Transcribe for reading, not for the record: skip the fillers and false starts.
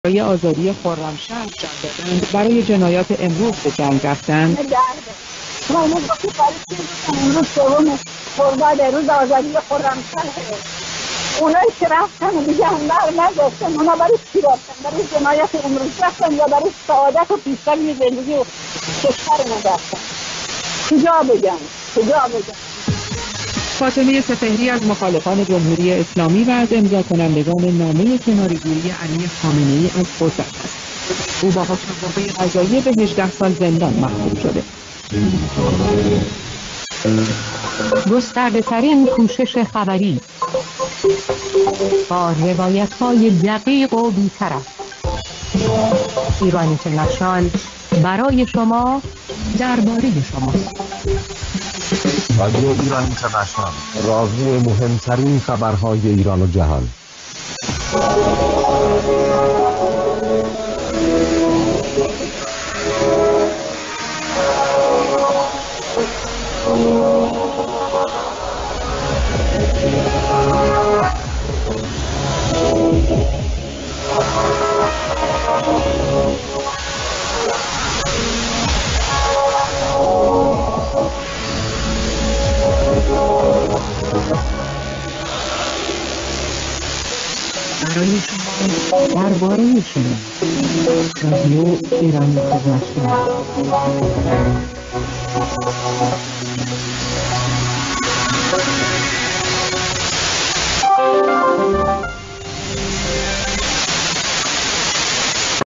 برای آزادی خرمشهر جان دادند برای جنایات امروز به جنگ رفتند. امروز دوم خرداد روز آزادی خرمشهر، اونایی که رفتن دیگه هم نگفتن اونا برای چی رفتن؟ برای جنایت امروز رفتن یا برای سعادت و پیشبرد زندگی و کشورمون رفتن؟ کجا بگم؟ فاطمه سپهری از مخالفان جمهوری اسلامی و از امضا کنندگان نامه کناره‌گیری علی خامنه‌ای از قدرت است. او با حکم قوه قضاییه به 18 سال زندان محکوم شده. گسترده‌ترین کوشش خبری با روایت‌های دقیق و بی‌طرف، ایران اینترنشنال برای شما، درباره شما. رادیو ایران اینترنشنال، راوی مهمترین خبرهای ایران و جهان. برای شما، درباره شما. رادیو ایران اینترنشنال.